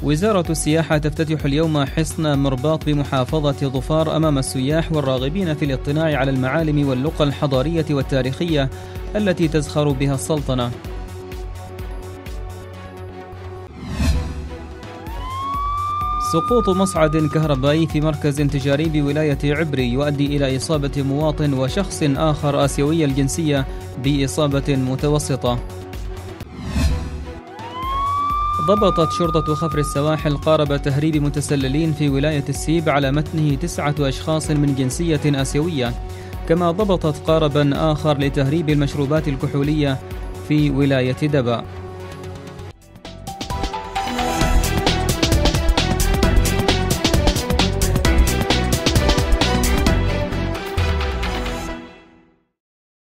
وزارة السياحة تفتتح اليوم حصن مرباط بمحافظة ظفار أمام السياح والراغبين في الاطلاع على المعالم واللقى الحضارية والتاريخية التي تزخر بها السلطنة. سقوط مصعد كهربائي في مركز تجاري بولاية عبري يؤدي إلى إصابة مواطن وشخص آخر آسيوي الجنسية بإصابة متوسطة. ضبطت شرطة خفر السواحل قارب تهريب متسللين في ولاية السيب على متنه 9 أشخاص من جنسية آسيوية، كما ضبطت قاربا آخر لتهريب المشروبات الكحولية في ولاية دبا.